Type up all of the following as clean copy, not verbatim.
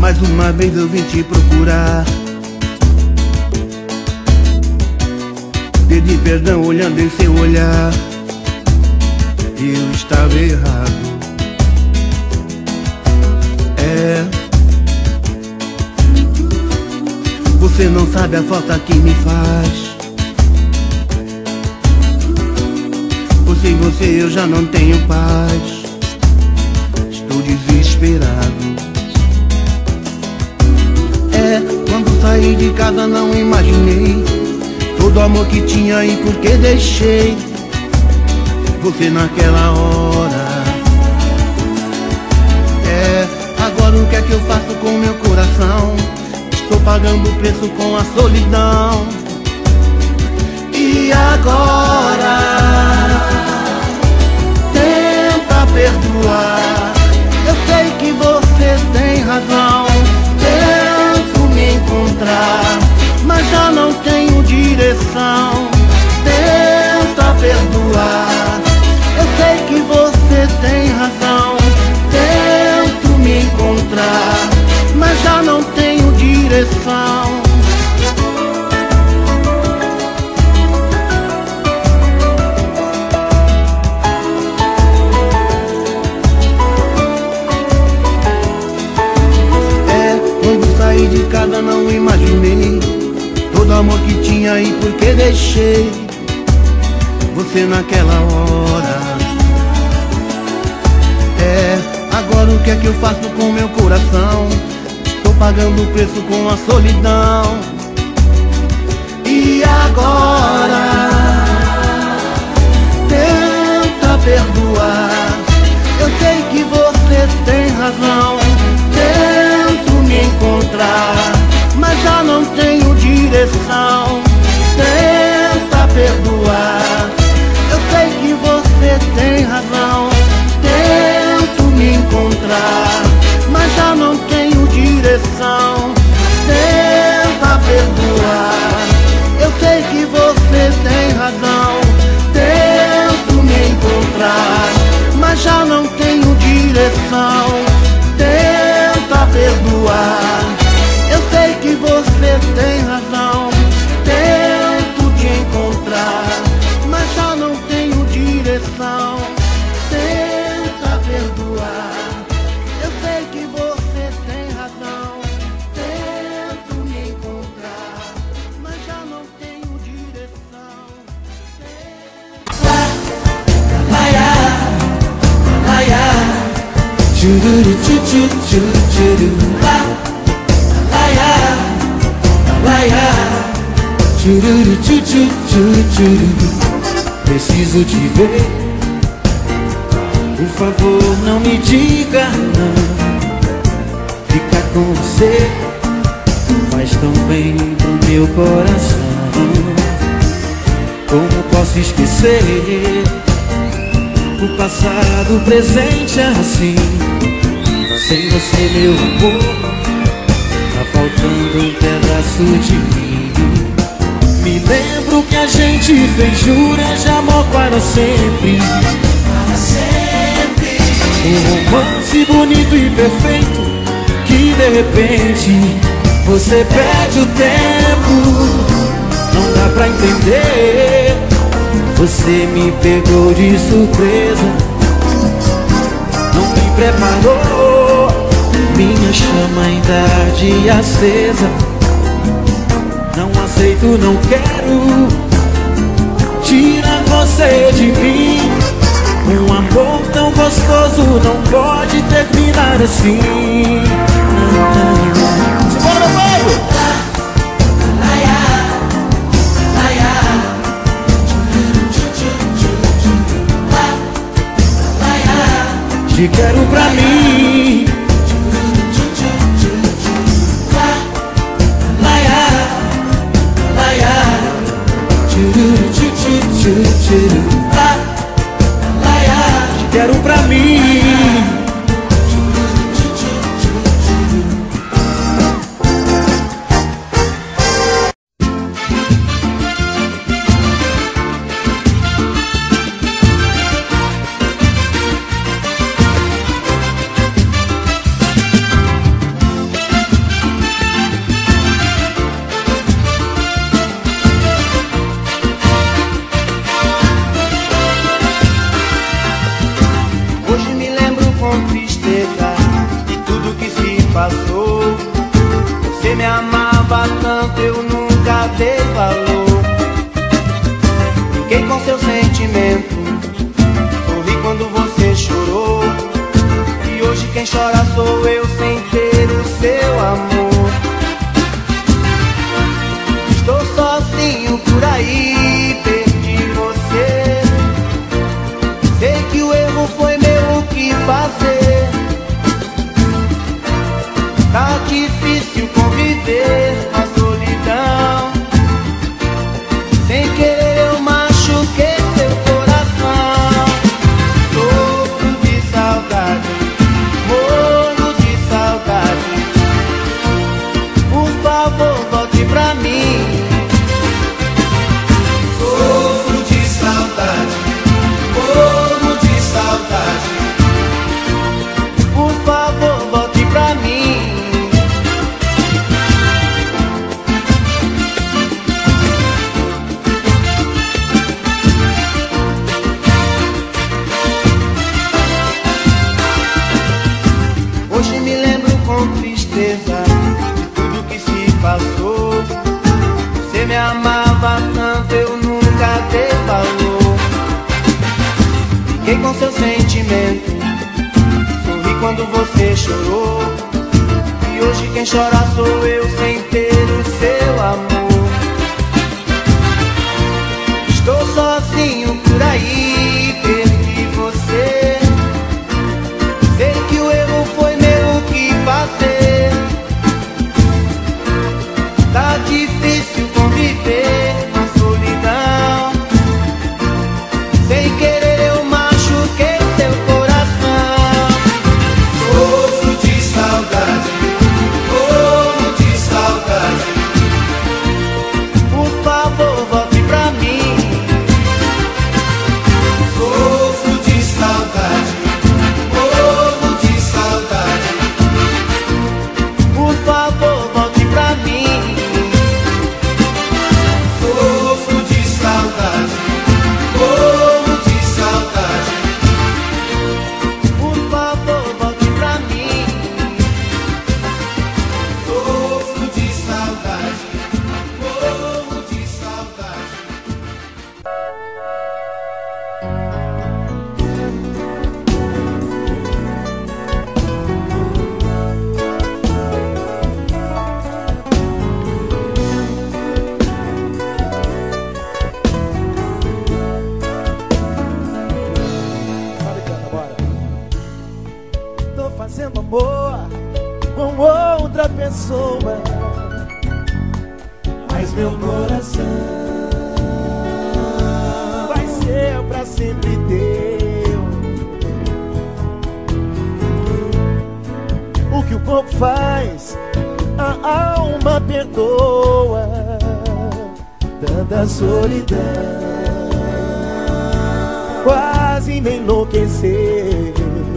Mais uma vez eu vim te procurar, pedi perdão olhando em seu olhar. Eu estava errado. Você não sabe a falta que me faz. Sem você eu já não tenho paz. Estou desesperado. Quando saí de casa não imaginei todo o amor que tinha e por que deixei você naquela hora. Agora o que é que eu faço com meu coração? Estou pagando o preço com a solidão. E agora? Tenta perdoar. Eu sei que você tem razão. Tento me encontrar, mas já não tenho direção. Tenta perdoar. Eu sei que você tem razão. Tento me encontrar, mas já não tenho direção. Quando saí de casa não imaginei todo o amor que tinha e por que deixei você naquela hora. Agora o que é que eu faço com meu coração? Estou pagando o preço com a solidão. E agora? Tenta perdoar. Eu sei que você tem razão. Tento me encontrar, mas já não tenho direção. Tenta perdoar. Eu sei que você tem razão. Tento me encontrar, mas já não tenho direção. Tenta perdoar. Eu sei que você tem razão. Tento me encontrar, mas já não tenho direção. Tenta perdoar. Eu sei que você tem razão. Tento te encontrar, mas já não tenho direção. Tenta perdoar. Eu sei que você tem razão. Tento me encontrar, mas já não tenho direção. Chururu chu chu churu laia, chururu chu chu churu. Preciso te ver. Por favor, não me diga não. Ficar com você faz tão bem pro meu coração. Como posso esquecer o passado, o presente assim? Sem você, meu amor, tá faltando um pedaço de mim. Me lembro que a gente fez juras de amor para sempre. Para sempre. Um romance bonito e perfeito, que de repente você perde o tempo. Não dá pra entender. Você me pegou de surpresa, não me preparou. Minha chama ainda arde acesa. Não aceito, não quero tirar você de mim. Um amor tão gostoso não pode terminar assim. Simbora, meu povo! Te quero pra mim. Te quero pra mim. passou. Você me amava tanto, eu nunca dei valor. Fiquei com seu sentimento, sorri quando você chorou. E hoje quem chora sou eu sem ter o seu amor. Estou sozinho por aí, perdi você. Sei que o erro foi meu, o que fazer? Tá difícil conviver na solidão. Sem querer eu machuquei seu coração. Sofro de saudade, morro de saudade. Por favor, volte pra mim. Sofro de saudade, morro de saudade. Por favor, volte pra mim. Hoje me lembro com tristeza de tudo que se passou. Você me amava tanto, eu nunca dei valor. Fiquei com seu sentimento, sorri quando você chorou. E hoje quem chora sou eu sem ter o seu amor. Estou sozinho por aí, perdi você. Sei que o erro foi meu, o que fazer? Tá difícil conviver na solidão. Sem querer eu machuquei seu coração. Sofro de saudade, morro de saudade. Por favor, volte pra mim. Sofro de saudade, morro de saudade. Por favor, volte pra mim. Sofro de saudade, morro de saudade. Por favor, volte pra mim. Sofro de saudade, morro de saudade. Sabe, canta, bora. Tô fazendo amor com outra pessoa, mas meu coração vai ser pra sempre teu. O que o corpo faz, a alma perdoa. Tanta solidão, quase me enlouquecer.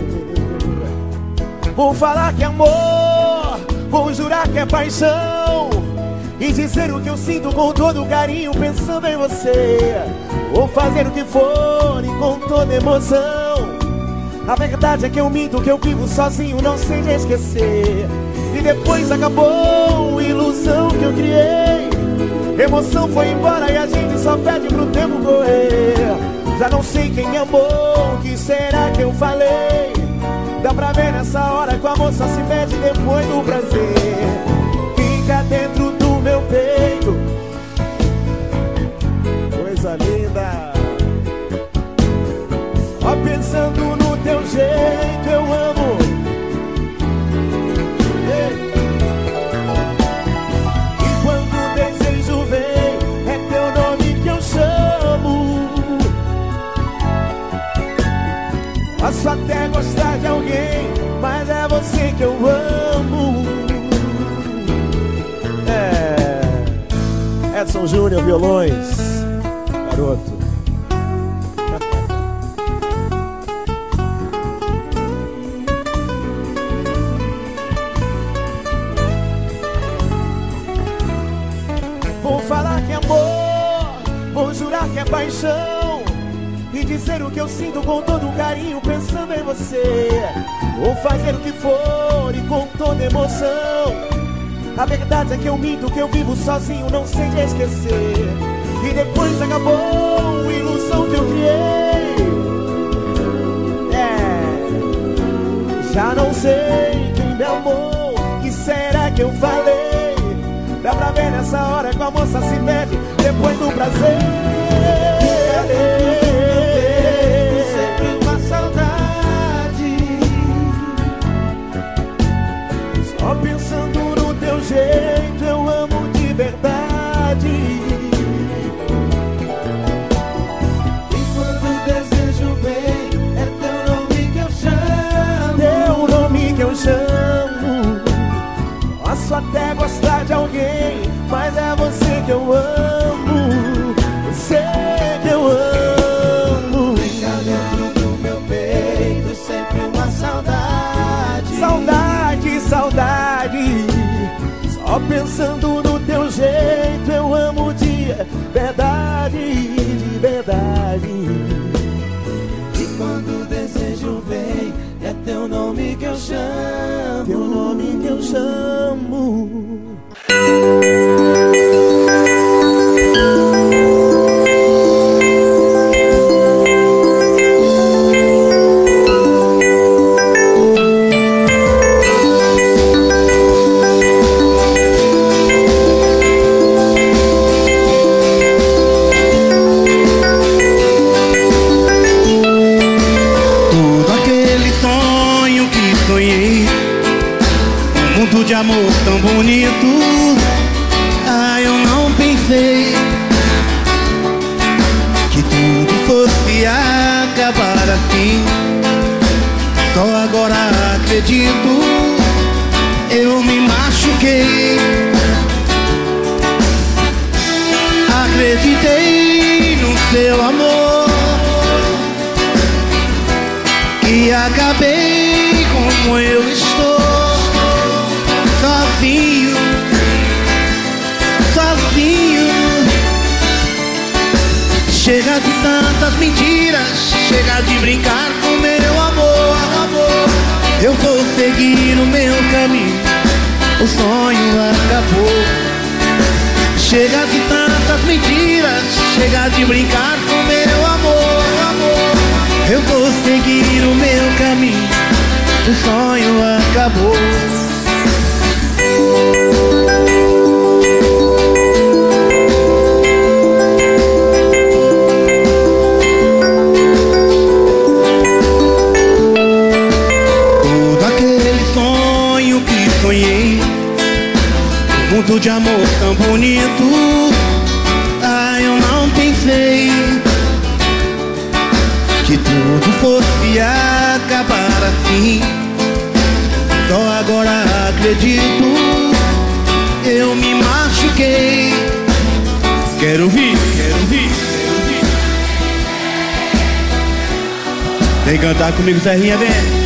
Vou falar que é amor, vou jurar que é paixão, e dizer o que eu sinto com todo carinho pensando em você. Vou fazer o que for e com toda emoção. A verdade é que eu minto, que eu vivo sozinho, não sei de esquecer. E depois acabou a ilusão que eu criei. Emoção foi embora e a gente só pede pro tempo correr. Já não sei quem me amou, o que será que eu falei? Dá pra ver nessa hora que o amor só se mede depois do prazer. Fica dentro do meu peito, coisa linda. Ó, pensando no teu jeito, eu amo. Ei. E quando o desejo vem, é teu nome que eu chamo. Posso até gostar de alguém, mas é você que eu amo. Edson Júnior, violões. Garoto. Vou falar que é amor, vou jurar que é paixão, e dizer o que eu sinto com todo carinho pensando pensando em você. Vou fazer o que for e com toda emoção. A verdade é que eu minto, que eu vivo sozinho, não sei de esquecer. E depois acabou a ilusão que eu criei. Já não sei quem me amou, que será que eu falei? Dá pra ver nessa hora que a moça se mete depois do prazer. Sempre uma saudade, Só pensando no teu jeito, eu amo de verdade. e quando o desejo vem, é teu nome que eu chamo. Teu nome que eu chamo. Posso até gostar de alguém, mas é você que eu amo. Você que eu amo. Fica dentro do meu peito, sempre uma saudade. Saudade, saudade. Só pensando no teu jeito, eu amo de verdade, de verdade. E quando o desejo vem, é teu nome que eu chamo. Teu nome que eu chamo. Todo aquele sonho que sonhei, um mundo de amor tão bonito. Ah, eu não pensei que tudo fosse acabar assim. Só agora acredito, eu me machuquei. Acreditei no seu amor e acabei como eu estou, sozinho, sozinho. Chega de tantas mentiras, chega de brincar com meu amor, amor. Eu vou seguir o meu caminho, o sonho acabou. Chega de tantas mentiras, chega de brincar com meu amor, amor. Eu vou seguir o meu caminho, o sonho acabou. Todo aquele sonho que sonhei, um mundo de amor tão bonito. Ah, eu não pensei que tudo fosse acabar assim. Só agora acredito, eu me machuquei. Quero ouvir, quero ouvir, quero ouvir. Vem cantar comigo, Serrinha, vem.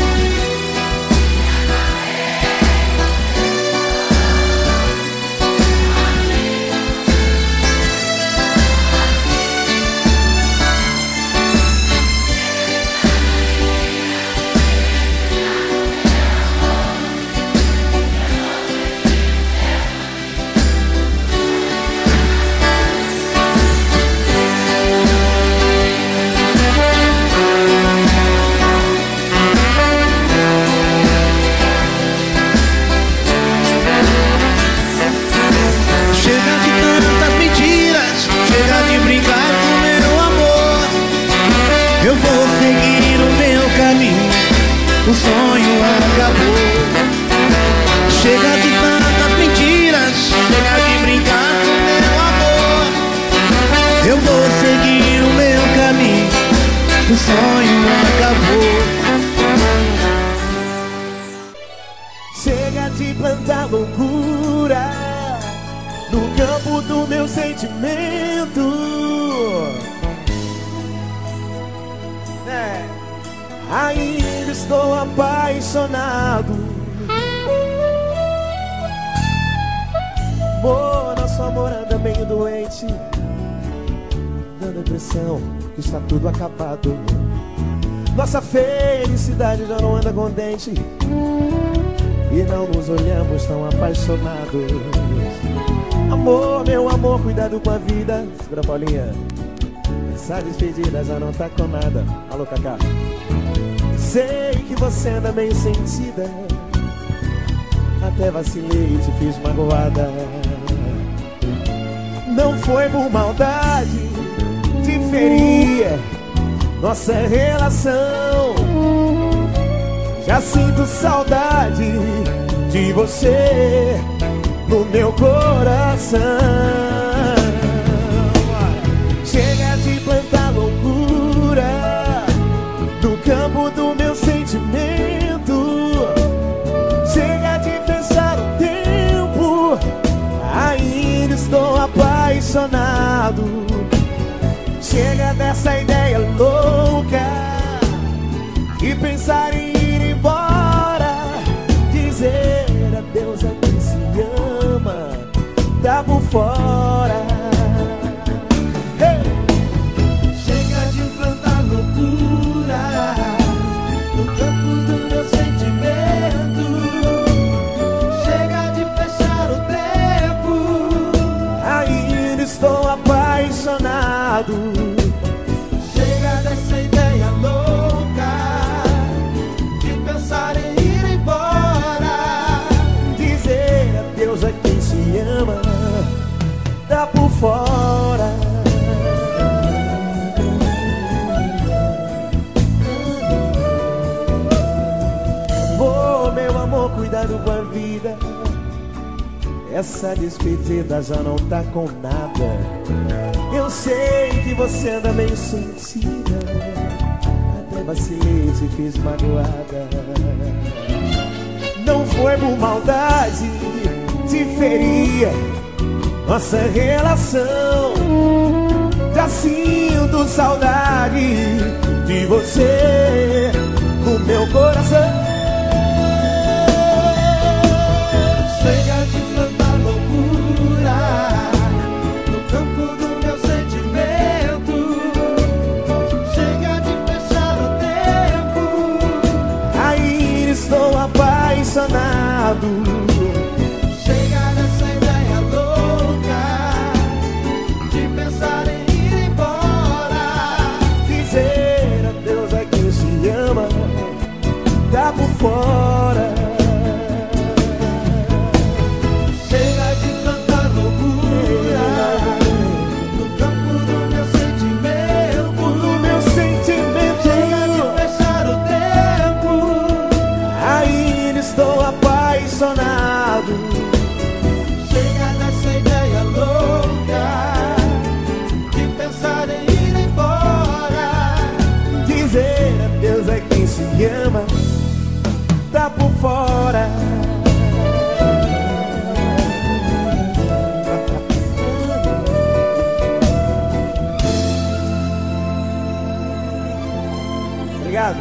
Eu vou seguir o meu caminho, o sonho acabou. Chega de tantas mentiras, chega de brincar com meu amor. Eu vou seguir o meu caminho, o sonho acabou. Chega de plantar loucura no campo do meu sentimento. Ainda estou apaixonado. Amor, nosso amor anda meio doente, dando a impressão que está tudo acabado. Nossa felicidade já não anda contente e não nos olhamos tão apaixonados. Amor, meu amor, cuidado com a vida. Segura, Paulinha. Essa despedida já não tá com nada. Alô, Cacá. Sei que você anda meio sentida, até vacilei e te fiz magoada. Não foi por maldade, te feria nossa relação. Já sinto saudade de você no meu coração. Chega de plantar loucura no campo do meu sentimento. Chega de fechar o tempo, ainda estou apaixonado. Chega dessa ideia louca e pensar em ir embora, dizer adeus a quem se ama, tá por fora. Hey! Chega de implantar loucura no campo do meu sentimento. Chega de fechar o tempo, ainda estou apaixonado. Chega dessa ideia louca de pensar em ir embora, dizer adeus a quem se ama, tá por fora. Oh, meu amor, cuidado com a vida. Essa despedida já não tá com nada. Eu sei que você anda meio sentida, até vacilei e te fiz magoada. Não foi por maldade, te feria nossa relação. Já sinto saudade de você no meu coração. Chega de plantar loucura no campo do meu sentimento. Chega de fechar o tempo, ainda estou apaixonado. Chega dessa ideia louca de pensar em ir embora, dizer adeus a quem se ama, tá por fora. Chega de plantar loucura no campo do meu sentimento. Chega de fechar o tempo, ainda estou apaixonado. Chega dessa ideia louca de pensar em ir embora, dizer adeus a quem se ama, tá por fora. Obrigado.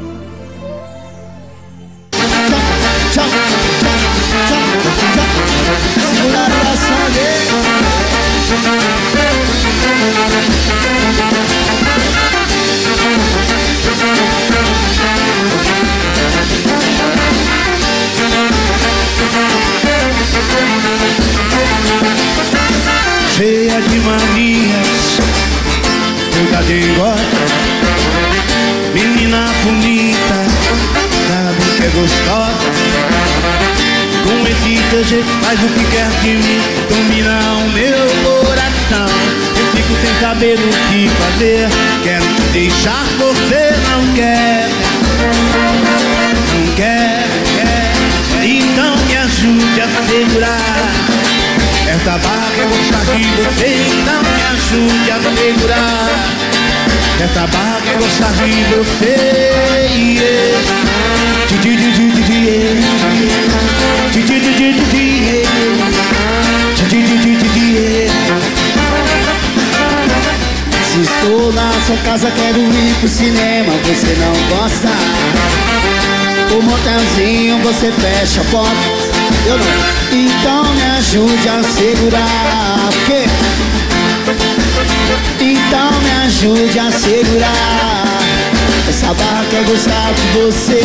Segura a sangue. Cheia de manias, toda dengosa, menina bonita, sabe que é gostosa. Com esse teu jeito faz o que quer de mim, domina o meu coração. Eu fico sem saber o que fazer, quero te deixar, você não quer. Não quer, então me ajude a segurar. Essa barra quer gostar de você, então me ajude a segurar. Essa barra quer gostar de você, Se estou na sua casa, quero ir pro cinema, você não gosta. O motelzinho, você fecha a porta, eu não. Então me ajude a segurar. O quê? Então me ajude a segurar essa barra quer gostar de você,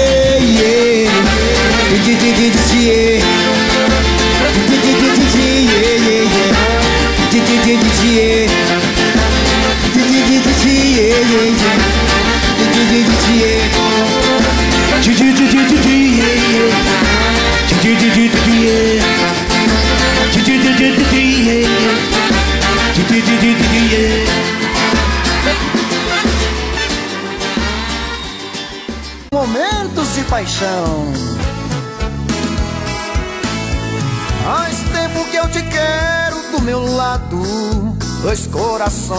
Momentos de paixão. Faz tempo que eu te quero do meu lado, dois corações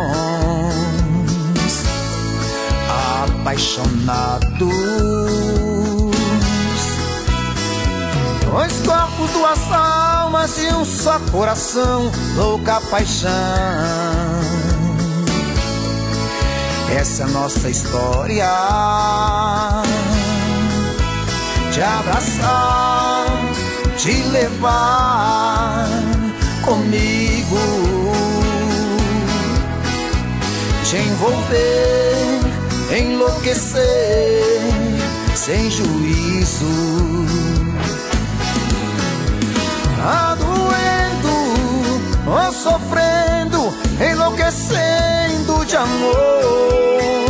apaixonados, dois corpos, duas almas e um só coração, louca paixão. Essa é a nossa história, te abraçar, te levar comigo, te envolver, enlouquecer sem juízo. Tá doendo ou sofrendo, enlouquecendo de amor.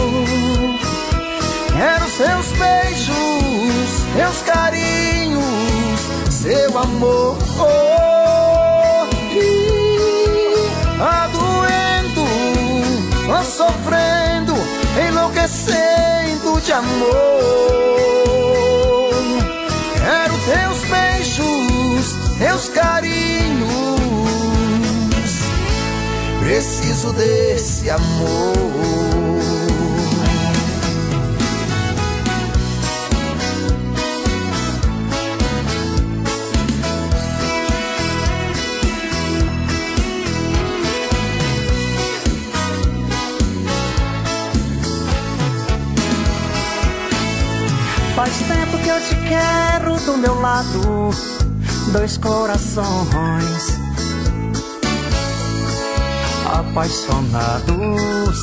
Quero seus beijos, seus carinhos, seu amor. Tá doendo ou sofrendo, enlouquecendo de amor. Quero teus beijos, teus carinhos, preciso desse amor. Faz tempo que eu te quero do meu lado, dois corações apaixonados,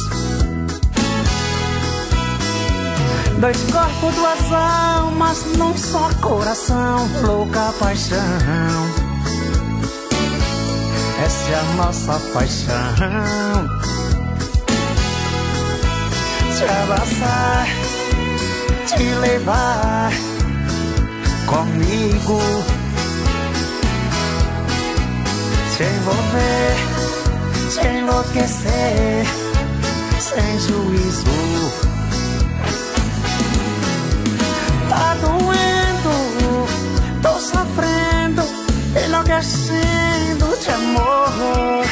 dois corpos, duas almas num só coração, louca paixão. Essa é a nossa paixão, te abraçar, te levar comigo, te envolver, te enlouquecer sem juízo. Tá doendo, tô sofrendo, enlouquecendo de amor.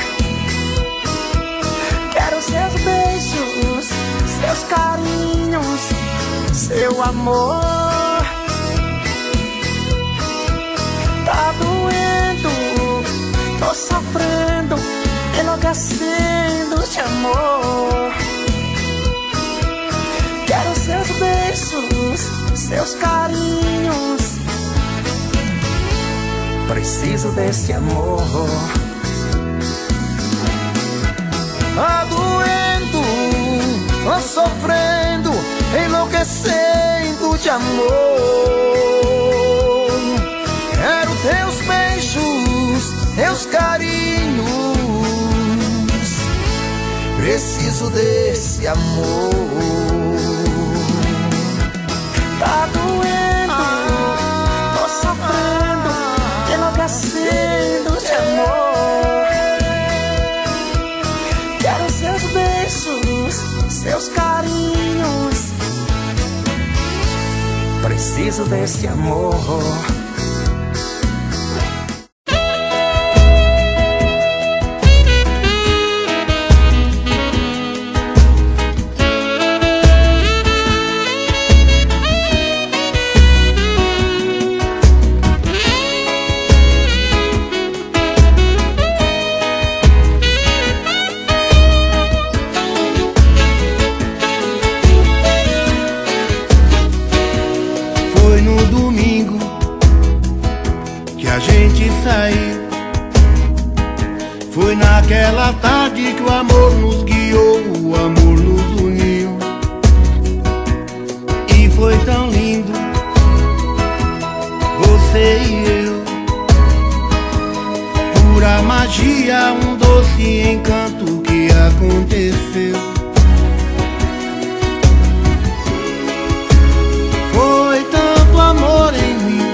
Quero seus beijos, seus carinhos, seu amor. Tá doendo, tô sofrendo, enlouquecendo de amor. Quero seus beijos, seus carinhos, preciso desse amor. Tá doendo, tô sofrendo, enlouquecendo de amor. Quero teus beijos, teus carinhos, preciso desse amor. Tá doendo, tô sofrendo, enlouquecendo de amor. Quero seus beijos, seus carinhos, preciso desse amor. Foi naquela tarde que o amor nos guiou, o amor nos uniu. foi tão lindo, você e eu. Pura magia, um doce encanto que aconteceu. Foi tanto amor em mim,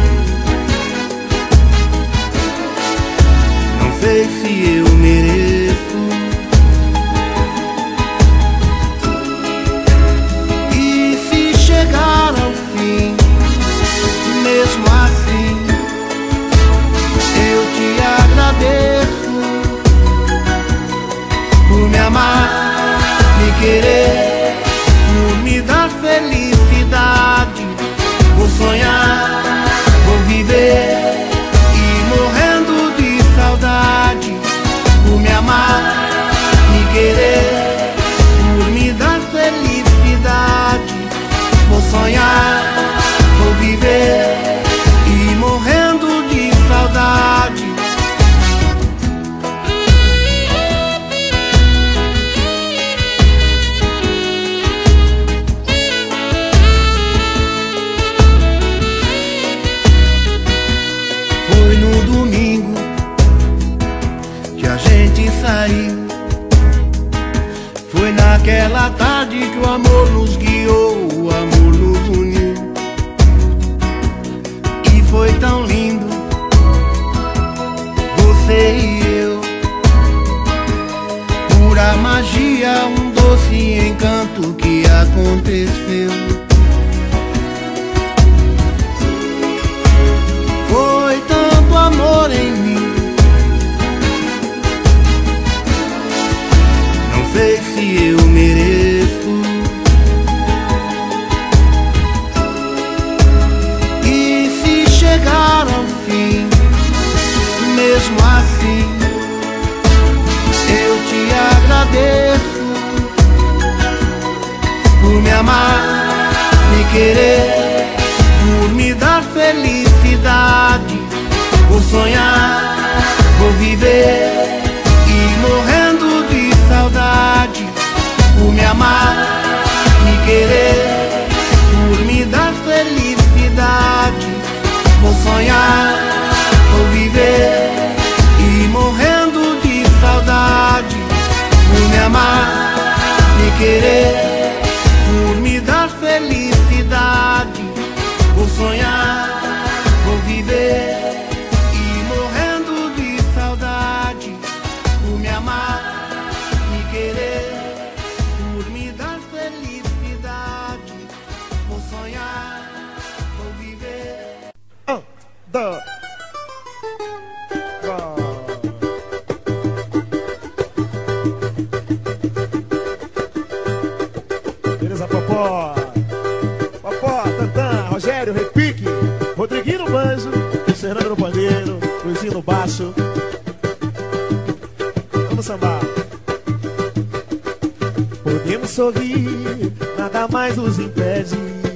não sei se eu mereço. E se chegar ao fim, mesmo assim, eu te agradeço por me amar, me querer, por me dar felicidade. Vou sonhar, vou viver e morrendo de saudade. Por me amar, me querer, por me dar felicidade. Vou sonhar, vou viver e morrendo de saudade. Foi no domingo que a gente saiu. Foi naquela tarde que o amor nos guiou, o amor nos uniu. E foi tão lindo, você e eu. Pura magia, um doce encanto que aconteceu. Foi tanto amor em mim, não sei se eu mereço. E se chegar ao fim, mesmo assim, eu te agradeço por me amar, me querer, por me dar felicidade. Vou sonhar, vou viver e morrendo de saudade. Por me amar, me querer, por me dar felicidade. Vou sonhar, vou viver e morrendo de saudade. Por me amar, me querer, por me dar felicidade. Vou sonhar, vou viver e morrendo de saudade. Por me amar, me querer, por me dar felicidade. Vou sonhar, vou viver. Beleza, Popó? Popó, Tantã, Rogério, Repique, Rodriguinho no banjo, Fernando no pandeiro, Luizinho no baixo. Vamos sambar. Podemos sorrir, nada mais nos impede.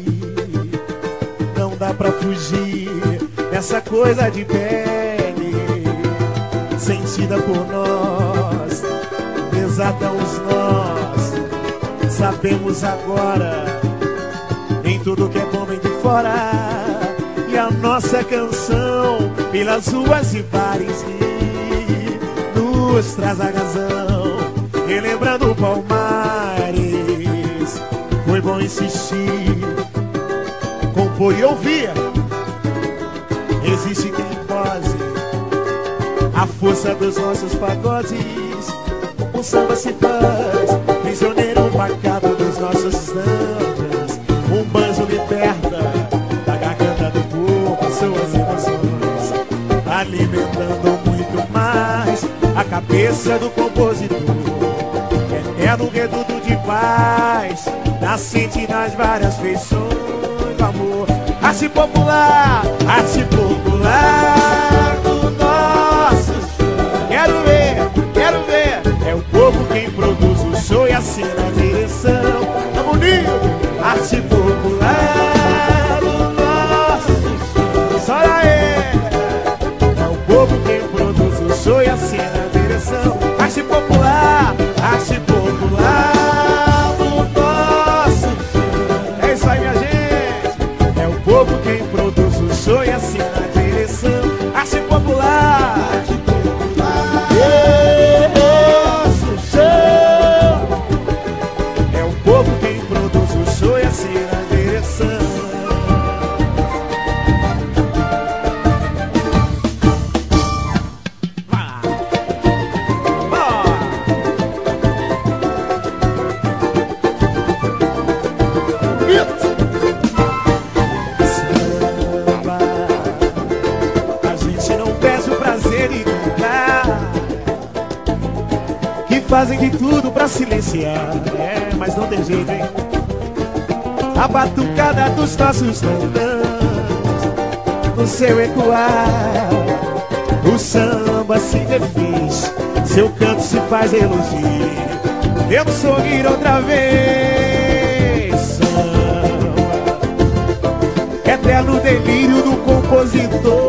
Não dá pra fugir dessa coisa de pele, sentida por nós, desatamos nós. Sabemos agora, em tudo que é bom vem de fora. E a nossa canção, pelas ruas e bares, nos traz a razão, relembrando Palmares. Foi bom insistir, compor e ouvir. Existe quem pose a força dos nossos pagodes. O samba se faz prisioneiro pacado dos nossos sambas. Um banjo liberta da garganta do povo suas emoções, alimentando muito mais a cabeça do compositor. É no reduto de paz, nascente nas várias feições do amor. Arte popular do nosso chão. Quero ver, é o povo quem produz o show e assina a direção. Tamo unido, arte popular do nosso chão. Olha aí, é o povo quem produz o show e assina a direção. Arte popular do nosso chão. É isso aí, minha gente. fazem de tudo pra silenciar. É, mas não tem jeito, hein? A batucada dos nossos tantãs no seu ecoar, o samba se defez, seu canto se faz elogio. Devo sorrir outra vez. Samba, eterno delírio do compositor,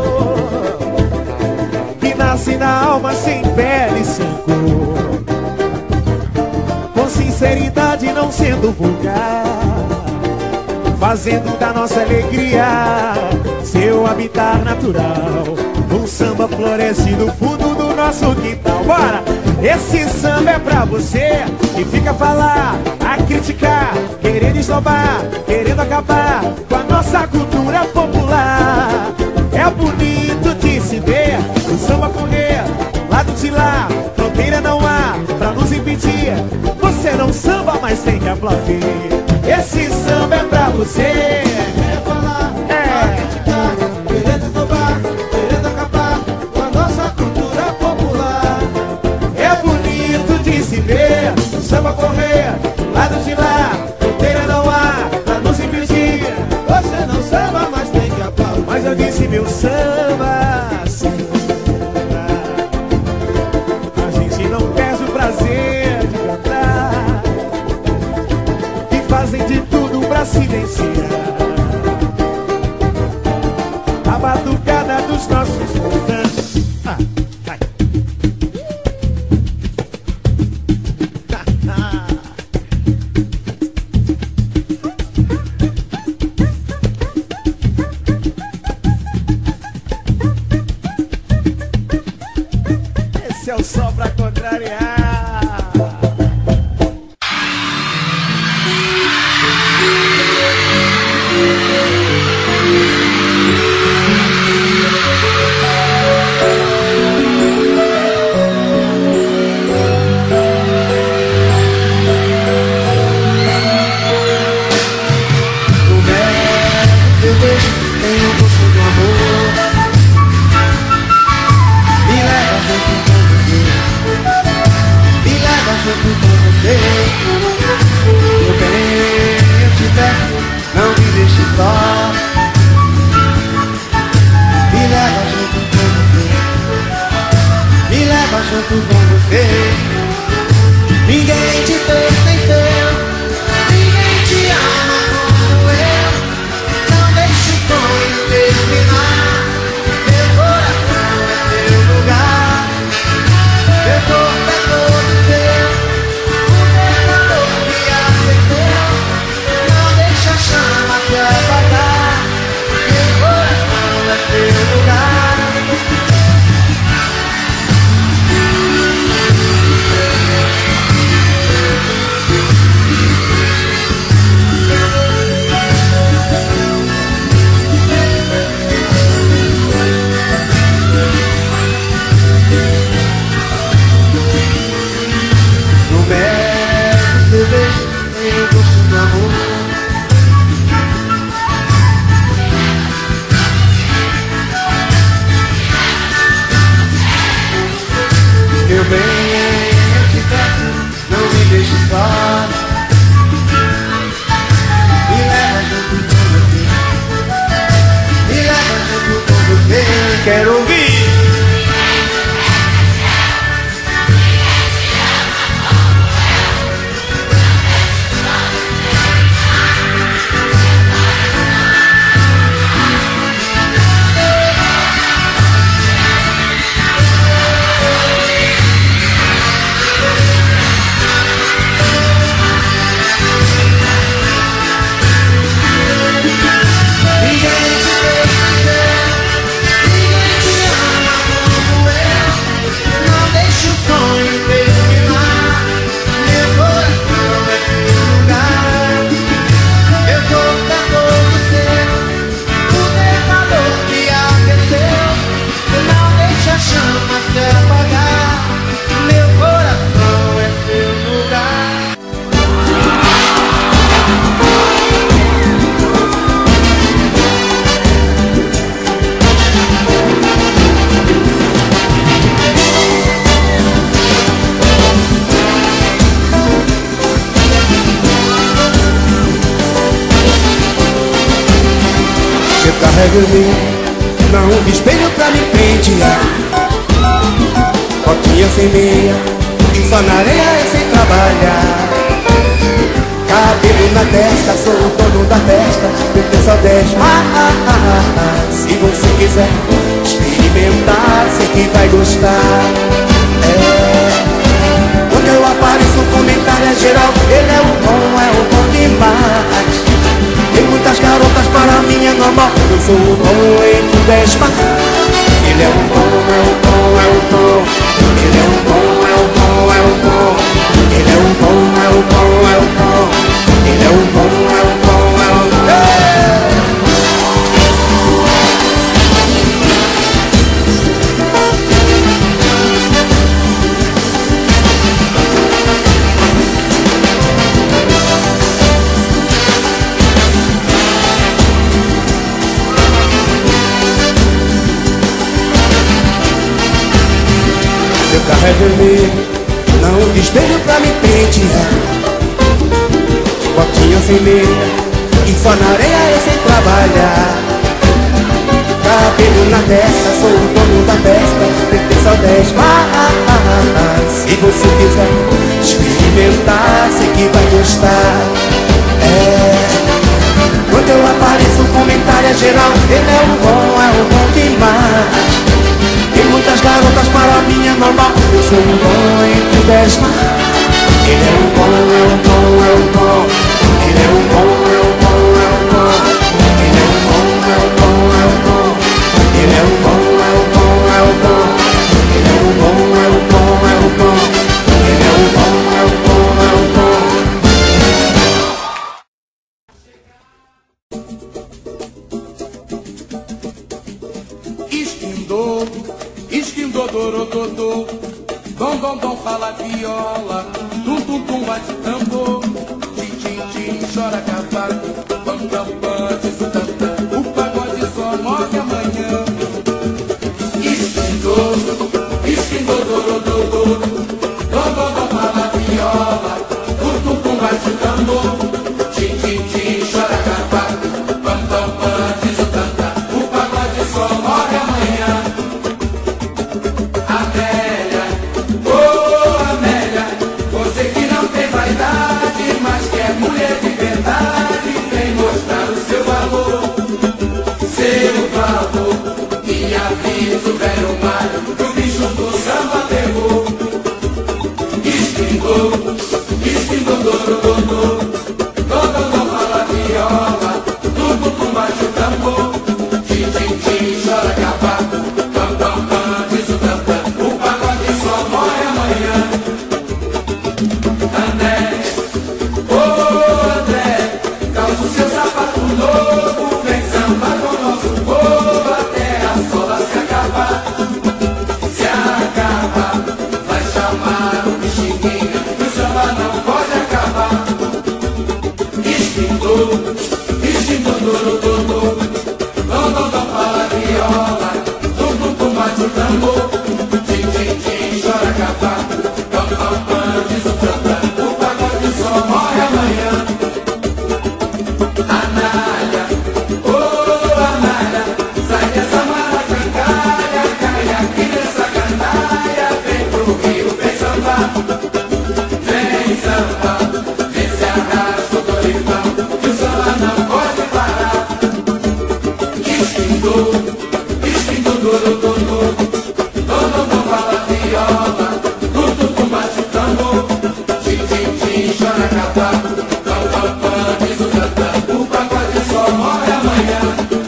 que nasce na alma sem pele e sem cor, com sinceridade não sendo vulgar, fazendo da nossa alegria seu habitat natural. Um samba floresce no fundo do nosso quintal. Bora! Esse samba é pra você que fica a falar, a criticar, querendo esnobar, querendo acabar com a nossa cultura popular. É bonito de se ver o samba correr, lado de lá, fronteira não há pra nos impedir. Você não samba, mas tem que aplaudir. Esse samba é pra você. Quer falar, criticar, querendo esnobar, querendo acabar com a nossa cultura popular. É bonito de se ver o samba correr, lado de lá, fronteira não há pra nos impedir. Você não samba, mas tem que aplaudir. Mas eu disse meu samba, samba. A gente não perde o prazer de cantar, que fazem de tudo pra silenciar a batucada dos nossos tantãs. Vai. Esse é o sol pra contrariar. vermelho, não de espelho pra me pentear. Botinha sem meia, só na areia e sem trabalhar. Cabelo na testa, sou o dono da festa, eu só 10. Se você quiser experimentar, sei que vai gostar. Quando eu apareço, o comentário é geral, ele é o bom demais. Tem muitas garotas, para mim é normal, eu sou o bom entre 10 mais. Ele é o bom, é o bom, é o bom. Ele é o bom, é o bom, é o bom. Ele é o bom, é o bom, é o bom. Ele é o bom, é o bom, é o bom. Meu carro é vermelho, não de espelho pra me pentear. Botinha sem meia, e só na areia eu sei trabalhar. Cabelo na testa, sou o dono da festa, tem só 10 mais. Se você quiser experimentar, sei que vai gostar. Quando eu apareço, o comentário é geral, ele é o bom demais. Tem muitas garotas, para mim é normal, eu sou o bom entre 10 mais. Ele é o bom, é o bom, é o bom. Ele é o bom, é o bom, é o bom. Ele é o bom, é o bom, é o bom. Ele é o bom, é o bom, é o bom. Ele é o bom, é o bom, é o bom. Ele é o bom, é o bom, é o bom. Esquindou, dorododô, dom, dom, dom, fala viola, tum, tum, tum, bate tambor, tim, tim, tim, chora cavalo, pam, pam, pam, diz o tantã, o pagode só morre amanhã. Esquindou, dorododô, dom, dom, dom, fala viola, tum, tum, tum, bate tambor, tim, tim, tim, chora cavalo, pam, pam, pam, diz o tantã, o pagode só morre amanhã. Amélia, oh Amélia, você que não tem vaidade, mas que é mulher de verdade, vem mostrar o seu valor, e avisa o velho Mário, que o bicho do samba pegou. Esquindou, dorododô, dodô, fala viola, tum, tum, bate o tambor, tim, tim, tim, chora cavaco, pam, pam, pam, diz o tantã, o pagode só morre amanhã. André, oh André, calça o seu sapato novo, vem samba com o nosso povo até a sola se acabar. Se acabar, vai chamar o bichinho, que o samba não pode acabar. Esquindou, dorododô, dom, fala viola, tum, tum, bate o tambor, tim, tim, tim, chora cavaco, pam, pam, pam, diz o tantã, o pagode só morre amanhã. Anália, oh Anália, sai dessa maracangalha, cai aqui nessa canalha, vem pro Rio, vem sambar, vem se arrasta o Dorifão, que o samba não pode parar. Esquindou, dorododô, dom, fala viola, tum, tum, bate o tambor, tim, tim, tim, chora cavaco, pam, pam, pam, diz o tantã, o pagode só morre amanhã.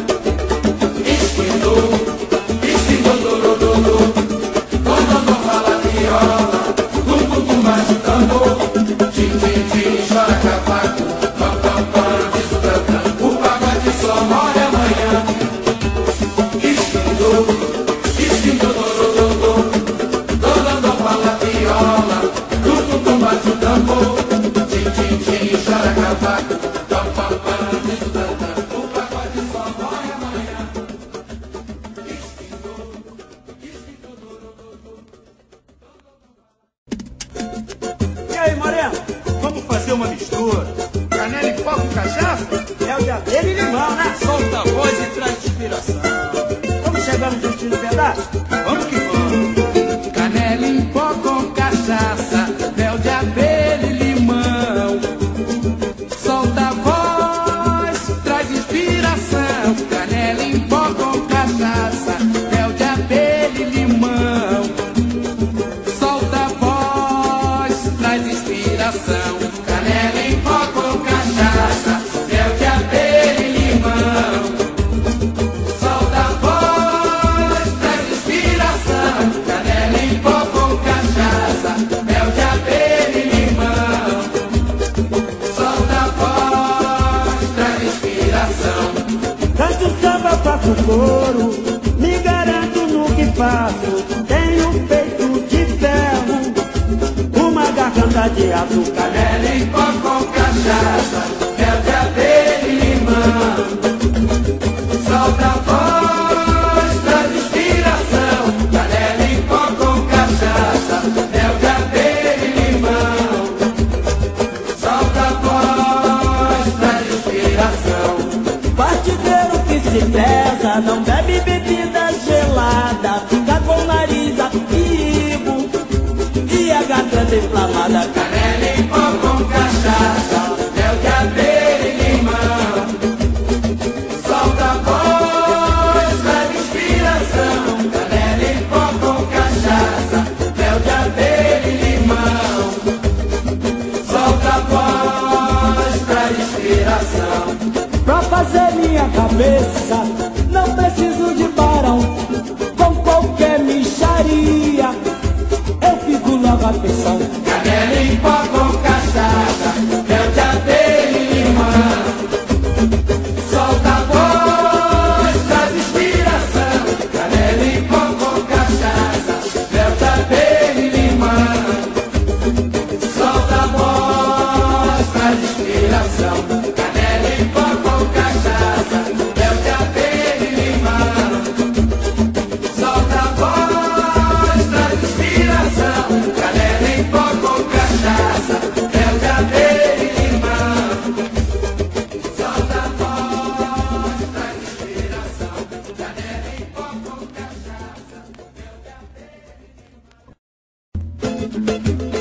Esquindou, dorododô, dom, fala viola, tum, tum, bate o tambor, tim, tim, tim, chora cavaco, pam, pam, pam, diz o tantã, o pagode só morre amanhã. Esquindou, dorododô, dom, fala viola, tum, tum, bate o tambor, tim, tim, tim, chora cavaco, pam, pam, pam, diz o tantã, o pagode só morre amanhã. E aí, Moreno? Vamos fazer uma mistura? Canela e pó com cachaça? É de abelha e limão, né? Solta a voz e traz inspiração. Vamos chegando juntinho no pedaço? Vamos que vamos. Canela em pó com cachaça, mel de abelha e limão. Solta a voz, traz inspiração. Canela em pó com cachaça, mel de abelha e limão. Solta a voz, traz inspiração. Canela em pó com cachaça, mel de abelha e limão. Solta a voz, traz inspiração. Canela em pó com cachaça, mel de abelha e limão. Solta a voz, traz inspiração. Canto samba, faço coro, me garanto no que faço. Tenho peito de ferro, uma garganta de açúcar. Canela em pó com cachaça, mel de abelha e limão. Solta a voz, traz inspiração. Canela em pó com cachaça, mel de abelha e limão. Solta a voz, traz inspiração. Partideiro que se pesa, não bebe bebida gelada, fica com o nariz ativo e a garganta inflamada. Canela em pó com cachaça, mel de abelha e limão. Solta a voz, traz inspiração. Canela em pó com cachaça, mel de abelha e limão. Solta a voz, traz inspiração. Pra fazer minha cabeça, não preciso de barão. Com qualquer mixaria, eu fico logo a pensão. Canela em pó com cachaça, mel de abelha e limão. Solta a voz, traz inspiração. Canela em pó com cachaça, mel de abelha e limão. Solta a voz, traz inspiração. Canela em pó com cachaça, mel de abelha e limão. Solta a voz, traz inspiração. Canela em pó com cachaça, mel de abelha e limão. Solta a voz, traz inspiração. Canela em pó com cachaça, mel de abelha e limão.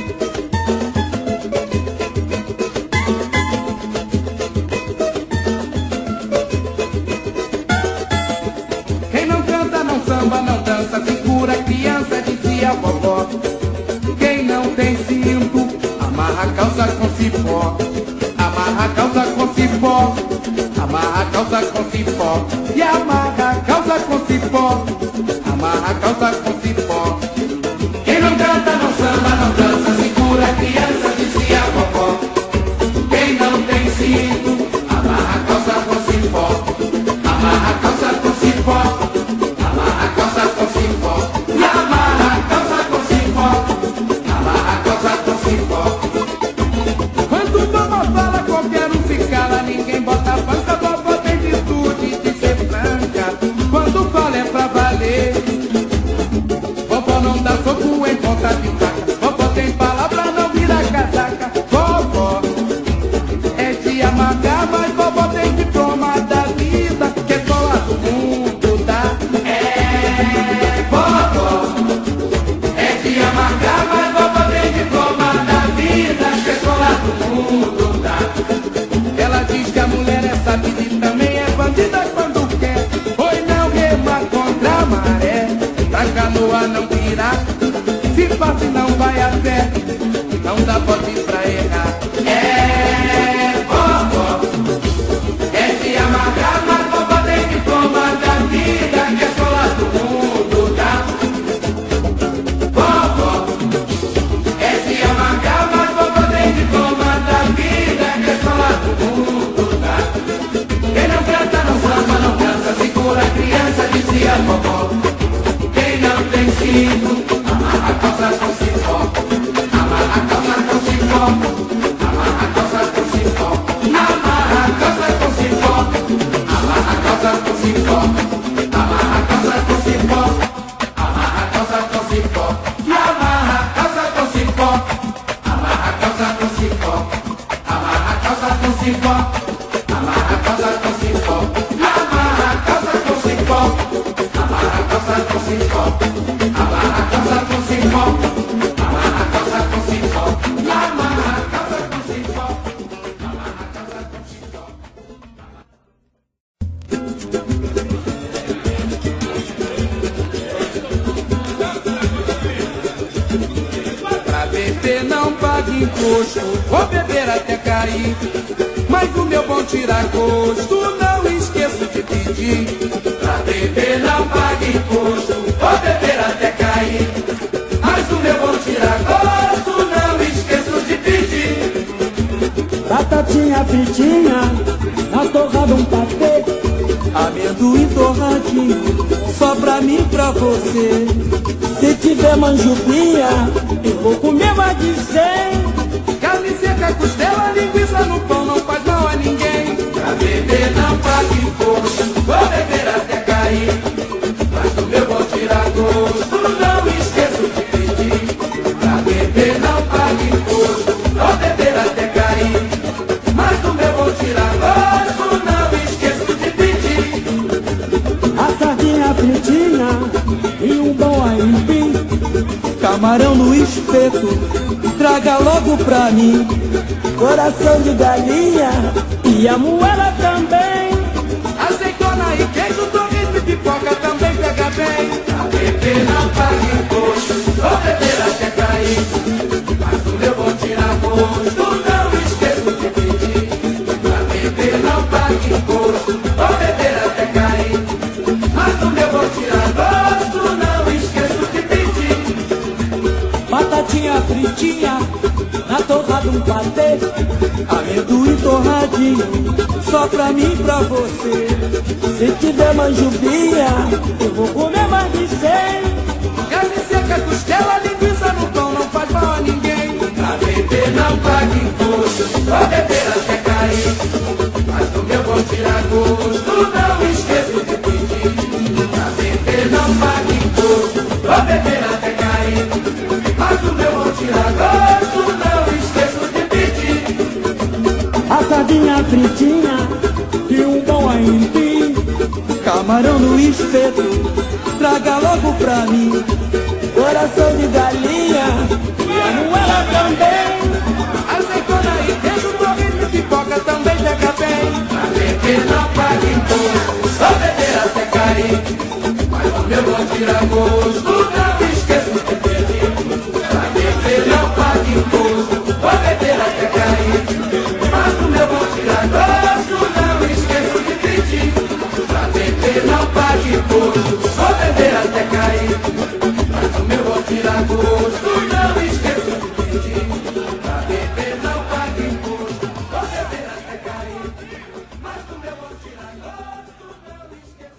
Quem não canta, não samba, não dança, segura a criança, dizia a vovó. Quem não tem cinto, amarra a calça com cipó. Amarra a calça com cipó. Amarra a calça com cipó. E amarra a calça com cipó. Amarra a calça com cipó. Quem não canta, não samba, não dança, segura a criança, dizia a vovó. Quem não tem cinto, amarra a calça com cipó. Amarra a calça com cipó. Amarra a calça com cipó. E amarra a calça com cipó. Amarra a calça com cipó. Quando o mamá fala, qualquer um se cala. Ninguém bota a banca, vovó tem virtude de ser franca. Quando fala é pra valer. Vovó não dá soco em ponta de faca. Vovó tem palavra, não vira casaca. Vovó é de amargar, mas vovó tem diploma da vida, que é só a do mundo dá. É, vovó é de amargar, mas vovó tem diploma da vida, que é só a do mundo dá. Ela diz que a mulher é sabida e também é bandida quando quer. Oi, não rema contra a maré, pra canoa não virar. Se fácil não vai a pé, não dá bote pra errar. É, vovó é de amargar, mas vovó tem diploma da vida, que é só lá do mundo dá. Vovó é de amargar, mas vovó tem diploma da vida, que é só lá do mundo dá. Quem não canta, não samba, não dança, segura a criança, dizia a vovó. Quem não tem cinto, amarra a calça com cipó. Amarra a calça com cipó. Amarra a calça com cipó. Amarra a calça com cipó. Amarra a calça com cipó. Amarra a calça com cipó. Amarra a calça com cipó. E amarra a calça com cipó. Amarra a calça com cipó. Amarra a calça com cipó. Amarra a cipó, amarra a calça com cipó, amarra a calça com cipó, amarra a calça com cipó, amarra a calça com cipó. Pra beber não pague imposto, vou beber até cair. Mas o meu bom tirar gosto, não esqueço de pedir. Pra beber não pague imposto, vou beber até cair. Mas o meu bom tirar gosto, não esqueço de pedir. Batatinha fritinha, na torrada um patê. Amendoim torradinho, só pra mim e pra você. Se tiver manjubinha, eu vou comer mais de 100. Carne seca, costela, linguiça no pão, não faz mal a ninguém. Pra beber não pague imposto, vou beber até cair. Mas do meu bom tirar gosto, não esqueço de pedir. Pra beber não pague imposto, vou beber até cair. Mas do meu bom tirar gosto, não esqueço de pedir. A sardinha fritinha e um bom aipim. Camarão no espeto, traga logo pra mim. Coração de galinha e a moela também. Azeitona e queijo, torresmo e pipoca também pega bem. Pra beber não pague imposto, vou beber até cair. Mas do meu bom tirar gosto, não esqueço de pedir. Pra beber não pague imposto, vou beber até cair. Mas do meu bom tirar gosto, não esqueço de pedir. Batatinha fritinha, na torrada um patê. Amendoim torradinho, só pra mim e pra você. Se tiver manjubinha, eu vou comer mais de 100. Carne seca, costela, linguiça no pão, não faz mal a ninguém. Pra beber não pague imposto, vou beber até cair. Mas do meu bom tirar gosto, não esqueço de pedir. Pra beber não pague imposto, vou beber até cair. Mas do meu bom tirar gosto, não esqueço de pedir. A sardinha fritinha e um bom aipim. Camarão no espeto, traga logo pra mim. Coração de galinha e a moela também. Azeitona e queijo, torresmo e pipoca também pega bem. Pra beber não pague imposto, vou beber até cair. Mas do meu bom tirar gosto, não esqueço de pedir. Pra beber não pague imposto, vou beber até cair. Mas do meu bom tirar gosto, não esqueço de pedir. Pra beber não pague imposto, vou beber até cair. Mas do meu bom tirar gosto, não esqueço de pedir. Pra beber não pague imposto, vou beber até cair. Mas do meu bom tirar gosto, não esqueço.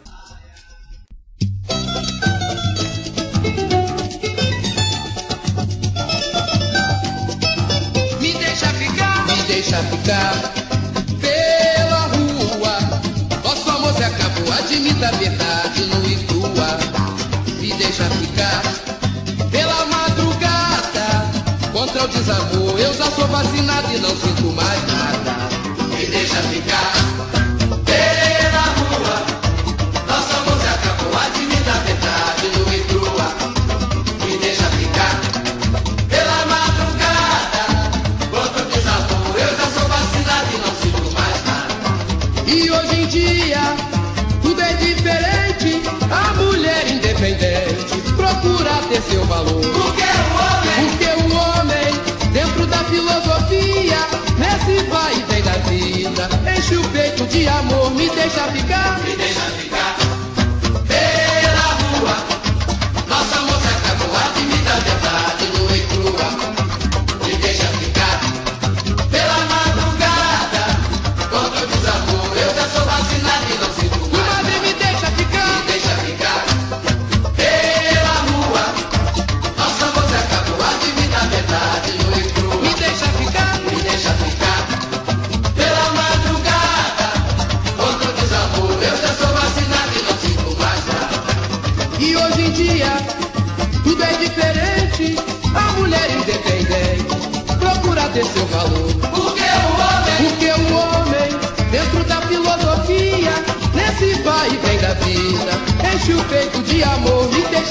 Me deixa ficar pela rua. Nosso amor se acabou, admita a verdade nua e crua. Me deixa ficar pela madrugada. Contra o desamor, eu já sou vacinado e não sinto mais nada. Me deixa ficar pela rua. Nosso amor se acabou, admita a verdade nua e crua. Me deixa ficar pela madrugada. Contra o desamor, eu já sou vacinado e não sinto mais nada. E hoje em dia, tudo é diferente. A mulher independente procura ter seu valor. Porque o homem, dentro da filosofia, nesse vai e vem da vida, enche o peito de amor. Me deixa ficar, me deixa ficar pela rua. Nosso amor se acabou, admita a verdade nua e crua. Me deixa ficar pela madrugada. Contra o desamor, eu já sou vacinado e não sinto mais. Madre, me deixa ficar, me deixa ficar pela rua. Nosso amor se acabou, admita a verdade nua e crua. me deixa ficar, Me deixa ficar pela madrugada. Contra o desamor, eu já sou vacinado e não sinto mais nada. E hoje em dia, tudo é diferente. A mulher independente procura ter seu valor. Porque o homem, dentro da filosofia, nesse vai e vem da vida, enche o peito de amor. Me deixa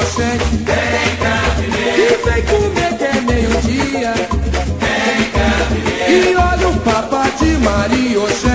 oxente. E vem comer que é meio-dia. E olha o Papa de Maria, oxente.